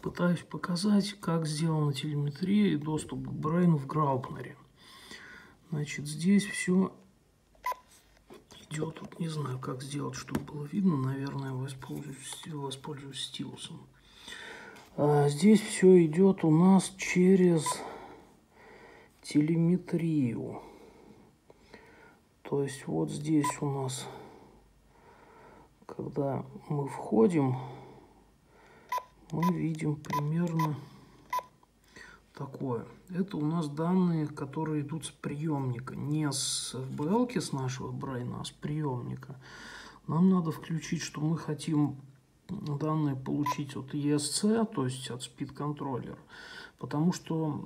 Пытаюсь показать, как сделана телеметрия и доступ к Brain в Graupner. Значит, здесь все идет. Вот не знаю, как сделать, чтобы было видно. Наверное, воспользуюсь стилусом. Здесь все идет у нас через телеметрию. То есть вот здесь у нас, когда мы входим, мы видим примерно такое. Это у нас данные, которые идут с приемника. Не с FBL-ки, с нашего брейна, а с приемника. Нам надо включить, что мы хотим данные получить от ESC, то есть от Speed Controller. Потому что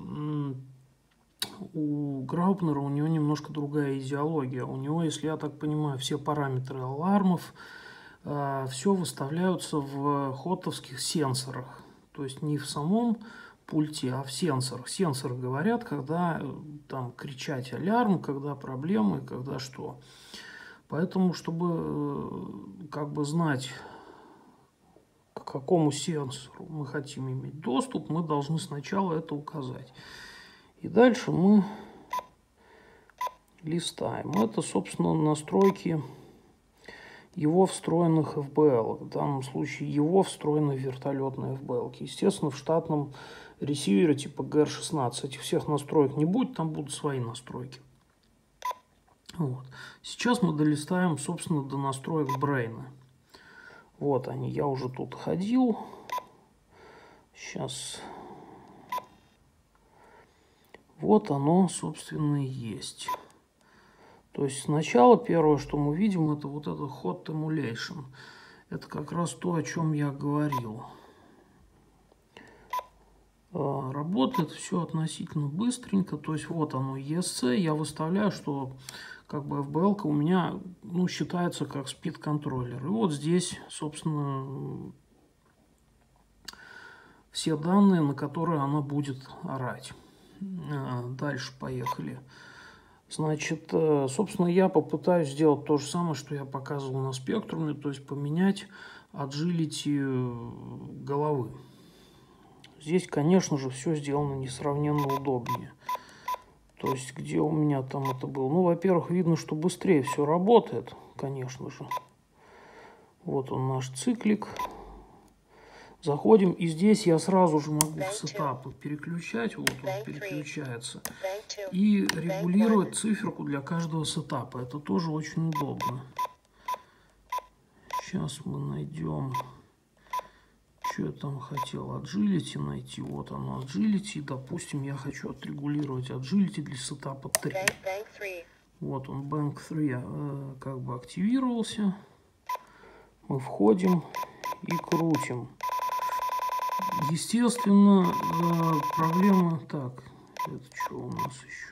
у Graupner у него немножко другая идеология. У него, если я так понимаю, все параметры алармов, все выставляются в хотовских сенсорах. То есть не в самом пульте, а в сенсорах. Сенсоры говорят, когда там кричать алярм, когда проблемы, когда что. Поэтому, чтобы как бы знать, к какому сенсору мы хотим иметь доступ, мы должны сначала это указать. И дальше мы листаем. Это, собственно, настройки его встроенных FBL. В данном случае его встроенные вертолетные FBL. Естественно, в штатном ресивере типа GR16 этих всех настроек не будет, там будут свои настройки. Вот. Сейчас мы долистаем, собственно, до настроек Brain. Вот они, я уже тут ходил. Сейчас. Вот оно, собственно, и есть. То есть сначала первое, что мы видим, это вот это Hot Emulation. Это как раз то, о чем я говорил. Работает все относительно быстренько. То есть вот оно ESC. Я выставляю, что как бы FBL-ка у меня считается как Speed Controller. И вот здесь, собственно, все данные, на которые она будет орать. Дальше поехали. Значит, собственно, я попытаюсь сделать то же самое, что я показывал на спектруме, то есть поменять agility головы. Здесь, конечно же, все сделано несравненно удобнее. То есть, где у меня там это было? Ну, во-первых, видно, что быстрее все работает, конечно же. Вот он, наш циклик. Заходим, и здесь я сразу же могу в сетапы переключать, вот он переключается, и регулировать циферку для каждого сетапа. Это тоже очень удобно. Сейчас мы найдем, что я там хотел, agility найти. Вот оно, agility. Допустим, я хочу отрегулировать agility для сетапа 3. Вот он, Bank 3, как бы активировался. Мы входим и крутим. Естественно, проблема... Так, это что у нас еще?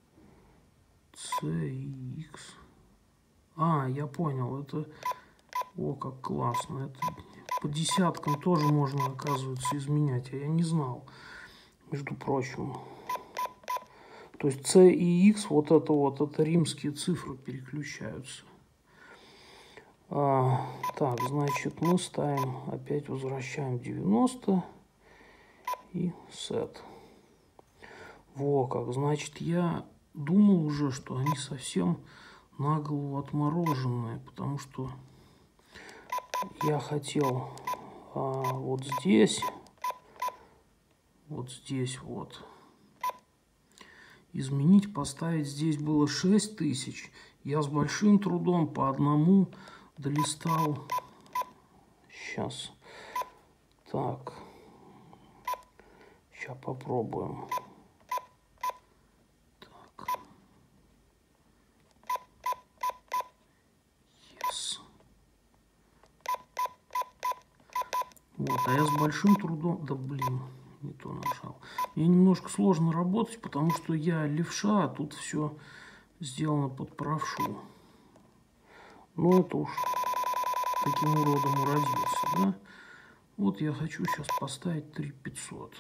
C и X. Я понял, это... О, как классно. Это по десяткам тоже можно, оказывается, изменять. А я не знал, между прочим. То есть C и X, это римские цифры переключаются. Так, значит, мы ставим, опять возвращаем 90 и set. Во как, значит, я думал уже, что они совсем на голову отмороженные, потому что я хотел вот здесь вот изменить, поставить. Здесь было 6000. Я с большим трудом по одному долистал. Сейчас. Так. Сейчас попробуем. Так. Yes. Вот, а я с большим трудом... Да блин, не то нажал. Мне немножко сложно работать, потому что я левша, а тут все сделано под правшу. Ну, это уж таким уродом уродился, да? Вот я хочу сейчас поставить 3500.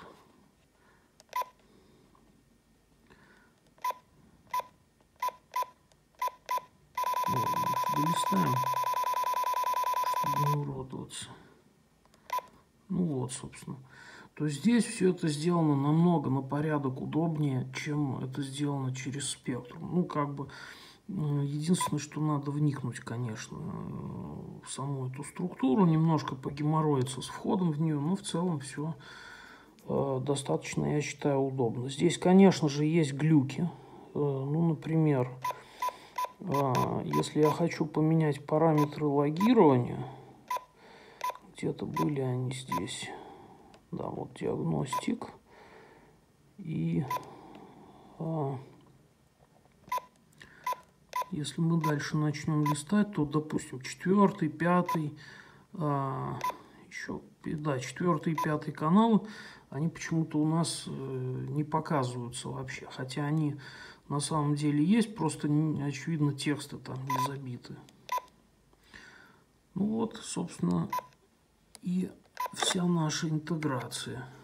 Долистаем, чтобы не уродоваться. Ну вот, собственно. то здесь все это сделано намного на порядок удобнее, чем это сделано через Spectrum. Ну, как бы, единственное, что надо вникнуть, конечно, в саму эту структуру, немножко погеморроиться с входом в нее, но в целом все достаточно, я считаю, удобно. Здесь, конечно же, есть глюки. Ну, например, если я хочу поменять параметры логирования, где-то были они здесь. Да, вот диагностик. И если мы дальше начнем листать, то, допустим, 4, 5, еще, да, 4 и 5 каналы, они почему-то у нас не показываются вообще. Хотя они на самом деле есть, просто, очевидно, тексты там не забиты. Ну вот, собственно, и вся наша интеграция.